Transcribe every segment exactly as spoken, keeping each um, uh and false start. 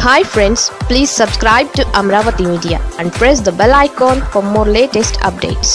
Hi friends, please subscribe to Amravati Media and press the bell icon for more latest updates.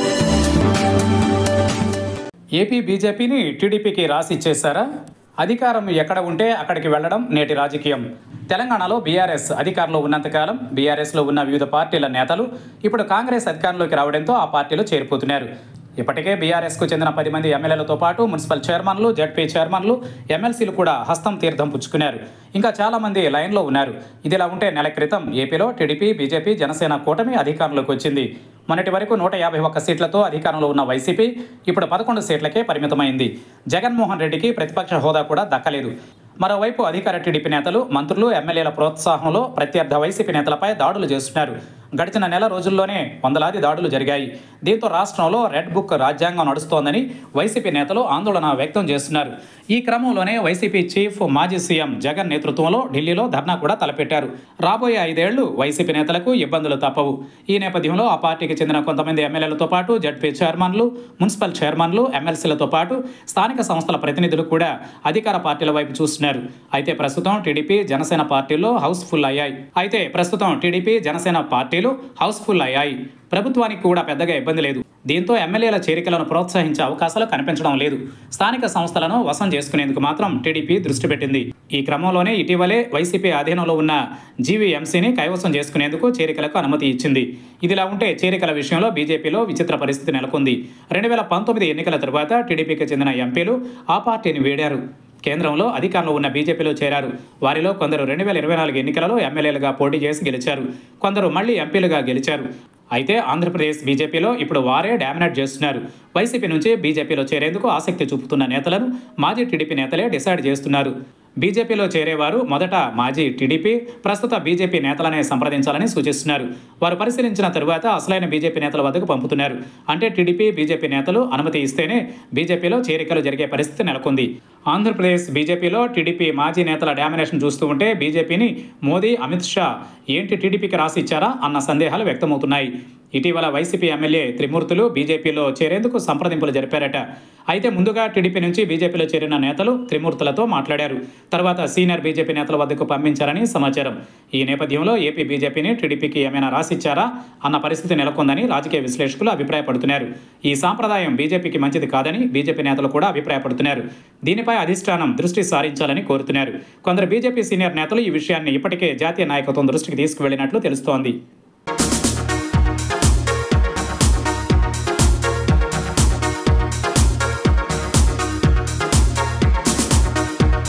AP బీజేపీని టీడీపీకి రాసి ఇచ్చేశారా? అధికారం ఎక్కడ ఉంటే అక్కడికి వెళ్లడం నేటి రాజకీయం. తెలంగాణలో బీఆర్ఎస్ అధికారంలో ఉన్నంతకాలం బీఆర్ఎస్లో ఉన్న వివిధ పార్టీల నేతలు ఇప్పుడు కాంగ్రెస్ అధికారంలోకి రావడంతో ఆ పార్టీలో చేరిపోతున్నారు. ఇప్పటికే బీఆర్ఎస్కు చెందిన పది మంది ఎమ్మెల్యేలతో పాటు మున్సిపల్ చైర్మన్లు, జడ్పీ చైర్మన్లు, ఎమ్మెల్సీలు కూడా హస్తం తీర్థం పుచ్చుకున్నారు. ఇంకా చాలామంది లైన్లో ఉన్నారు. ఇదిలా ఉంటే నెల క్రితం ఏపీలో టీడీపీ, బీజేపీ, జనసేన కూటమి అధికారంలోకి వచ్చింది. మొన్నటి వరకు నూట యాభై ఒక్క సీట్లతో అధికారంలో ఉన్న వైసీపీ ఇప్పుడు పదకొండు సీట్లకే పరిమితమైంది. జగన్మోహన్ రెడ్డికి ప్రతిపక్ష హోదా కూడా దక్కలేదు. మరోవైపు అధికార టీడీపీ నేతలు, మంత్రులు, ఎమ్మెల్యేల ప్రోత్సాహంలో ప్రత్యర్థ వైసీపీ నేతలపై దాడులు చేస్తున్నారు. గడిచిన నెల రోజుల్లోనే వందలాది దాడులు జరిగాయి. దీంతో రాష్ట్రంలో రెడ్ బుక్ రాజ్యాంగం నడుస్తోందని వైసీపీ నేతలు ఆందోళన వ్యక్తం చేస్తున్నారు. ఈ క్రమంలోనే వైసీపీ చీఫ్ మాజీ సీఎం జగన్ నేతృత్వంలో ఢిల్లీలో ధర్నా కూడా తలపెట్టారు. రాబోయే ఐదేళ్లు వైసీపీ నేతలకు ఇబ్బందులు తప్పవు. ఈ నేపథ్యంలో ఆ పార్టీకి చెందిన కొంతమంది ఎమ్మెల్యేలతో పాటు జడ్పీ చైర్మన్లు, మున్సిపల్ చైర్మన్లు, ఎమ్మెల్సీలతో పాటు స్థానిక సంస్థల ప్రతినిధులు కూడా అధికార పార్టీల వైపు చూస్తున్నారు. అయితే ప్రస్తుతం టీడీపీ, జనసేన పార్టీల్లో హౌస్ఫుల్ అయ్యాయి అయితే ప్రస్తుతం టీడీపీ జనసేన పార్టీలు హౌస్ఫుల్ అయ్యాయి. ప్రభుత్వానికి కూడా పెద్దగా ఇబ్బంది లేదు. దీంతో ఎమ్మెల్యేల చేరికలను ప్రోత్సహించే అవకాశాలు కనిపించడం లేదు. స్థానిక సంస్థలను వశం చేసుకునేందుకు మాత్రం టీడీపీ దృష్టి పెట్టింది. ఈ క్రమంలోనే ఇటీవలే వైసీపీ అధీనంలో ఉన్న జీవీఎంసీని కైవసం చేసుకునేందుకు చేరికలకు అనుమతి ఇచ్చింది. ఇదిలా ఉంటే చేరికల విషయంలో బీజేపీలో విచిత్ర పరిస్థితి నెలకొంది. రెండు వేల పంతొమ్మిది ఎన్నికల తరువాత టీడీపీకి చెందిన ఎంపీలు ఆ పార్టీని వీడారు. కేంద్రంలో అధికారంలో ఉన్న బీజేపీలో చేరారు. వారిలో కొందరు రెండు వేల ఇరవై నాలుగు ఎన్నికలలో ఎమ్మెల్యేలుగా పోటీ చేసి గెలిచారు. కొందరు మళ్లీ ఎంపీలుగా గెలిచారు. అయితే ఆంధ్రప్రదేశ్ బీజేపీలో ఇప్పుడు వారే డామినేట్ చేస్తున్నారు. వైసీపీ నుంచి బీజేపీలో చేరేందుకు ఆసక్తి చూపుతున్న నేతలను మాజీ టీడీపీ నేతలే డిసైడ్ చేస్తున్నారు. బీజేపీలో చేరేవారు మొదట మాజీ టీడీపీ, ప్రస్తుత బీజేపీ నేతలనే సంప్రదించాలని సూచిస్తున్నారు. వారు పరిశీలించిన తరువాత అసలైన బీజేపీ నేతల వద్దకు పంపుతున్నారు. అంటే టీడీపీ, బీజేపీ నేతలు అనుమతి ఇస్తేనే బీజేపీలో చేరికలు జరిగే పరిస్థితి నెలకొంది. ఆంధ్రప్రదేశ్ బీజేపీలో టీడీపీ మాజీ నేతల డామినేషన్ చూస్తూ ఉంటే బీజేపీని మోదీ, అమిత్ షా ఏంటి టీడీపీకి రాసి ఇచ్చారా అన్న సందేహాలు వ్యక్తమవుతున్నాయి. ఇటీవల వైసీపీ ఎమ్మెల్యే త్రిమూర్తులు బీజేపీలో చేరేందుకు సంప్రదింపులు జరిపారట. అయితే ముందుగా టీడీపీ నుంచి బీజేపీలో చేరిన నేతలు త్రిమూర్తులతో మాట్లాడారు. తర్వాత సీనియర్ బీజేపీ నేతల వద్దకు పంపించారని సమాచారం. ఈ నేపథ్యంలో ఏపీ బీజేపీని టీడీపీకి ఏమైనా రాసిచ్చారా అన్న పరిస్థితి నెలకొందని రాజకీయ విశ్లేషకులు అభిప్రాయపడుతున్నారు. ఈ సాంప్రదాయం బీజేపీకి మంచిది కాదని బీజేపీ నేతలు కూడా అభిప్రాయపడుతున్నారు. దీనిపై అధిష్టానం దృష్టి సారించాలని కోరుతున్నారు. కొందరు బీజేపీ సీనియర్ నేతలు ఈ విషయాన్ని ఇప్పటికే జాతీయ నాయకత్వం దృష్టికి తీసుకువెళ్లినట్లు తెలుస్తోంది.